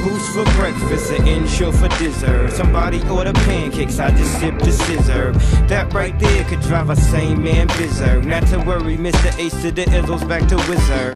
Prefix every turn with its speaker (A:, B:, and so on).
A: Boost for breakfast, an intro for dessert. Somebody order pancakes, I just sip the scissor. That right there could drive a sane man berserk. Not to worry, Mr. Ace to the Izzles back to Wizard.